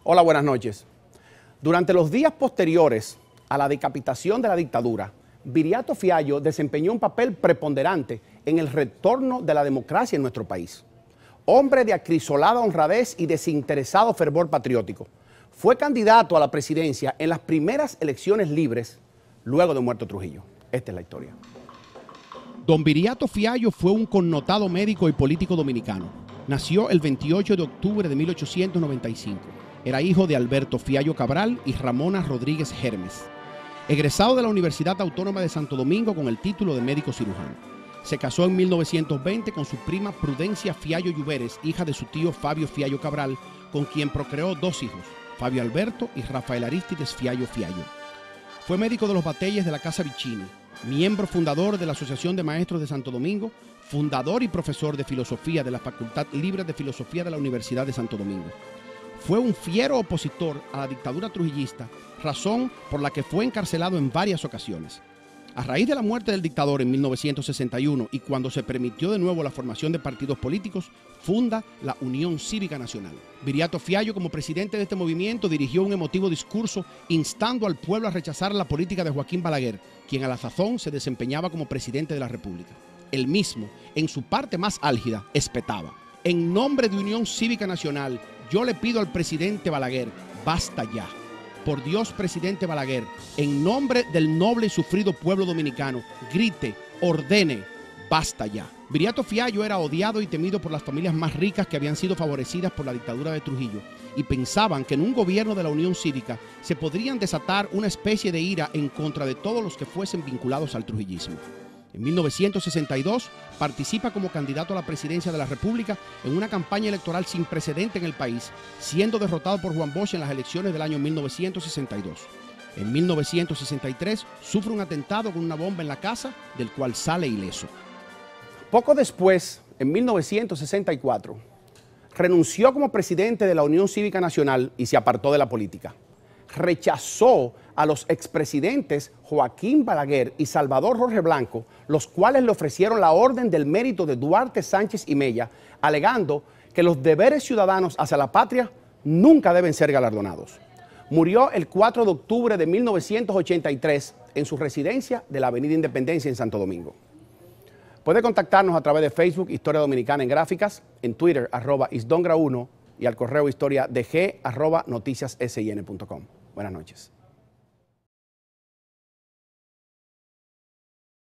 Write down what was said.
Hola, buenas noches. Durante los días posteriores a la decapitación de la dictadura, Viriato Fiallo desempeñó un papel preponderante en el retorno de la democracia en nuestro país. Hombre de acrisolada honradez y desinteresado fervor patriótico, fue candidato a la presidencia en las primeras elecciones libres luego de muerto Trujillo. Esta es la historia. Don Viriato Fiallo fue un connotado médico y político dominicano. Nació el 28 de octubre de 1895. Era hijo de Alberto Fiallo Cabral y Ramona Rodríguez Hermes. Egresado de la Universidad Autónoma de Santo Domingo con el título de médico cirujano. Se casó en 1920 con su prima Prudencia Fiallo Lluveres, hija de su tío Fabio Fiallo Cabral, con quien procreó dos hijos, Fabio Alberto y Rafael Aristides Fiallo Fiallo. Fue médico de los Batelles de la Casa Vicini, miembro fundador de la Asociación de Maestros de Santo Domingo, fundador y profesor de filosofía de la Facultad Libre de Filosofía de la Universidad de Santo Domingo. Fue un fiero opositor a la dictadura trujillista, razón por la que fue encarcelado en varias ocasiones. A raíz de la muerte del dictador en 1961 y cuando se permitió de nuevo la formación de partidos políticos, funda la Unión Cívica Nacional. Viriato Fiallo, como presidente de este movimiento, dirigió un emotivo discurso instando al pueblo a rechazar la política de Joaquín Balaguer, quien a la sazón se desempeñaba como presidente de la República. Él mismo, en su parte más álgida, espetaba: en nombre de Unión Cívica Nacional, yo le pido al presidente Balaguer, basta ya. Por Dios, presidente Balaguer, en nombre del noble y sufrido pueblo dominicano, grite, ordene, basta ya. Viriato Fiallo era odiado y temido por las familias más ricas que habían sido favorecidas por la dictadura de Trujillo y pensaban que en un gobierno de la Unión Cívica se podrían desatar una especie de ira en contra de todos los que fuesen vinculados al trujillismo. En 1962 participa como candidato a la presidencia de la República en una campaña electoral sin precedente en el país, siendo derrotado por Juan Bosch en las elecciones del año 1962. En 1963 sufre un atentado con una bomba en la casa, del cual sale ileso. Poco después, en 1964, renunció como presidente de la Unión Cívica Nacional y se apartó de la política. Rechazó a los expresidentes Joaquín Balaguer y Salvador Jorge Blanco, los cuales le ofrecieron la Orden del Mérito de Duarte Sánchez y Mella, alegando que los deberes ciudadanos hacia la patria nunca deben ser galardonados. Murió el 4 de octubre de 1983 en su residencia de la Avenida Independencia en Santo Domingo. Puede contactarnos a través de Facebook Historia Dominicana en Gráficas, en Twitter @isdongra1 y al correo historiadg@noticiassin.com. Buenas noches.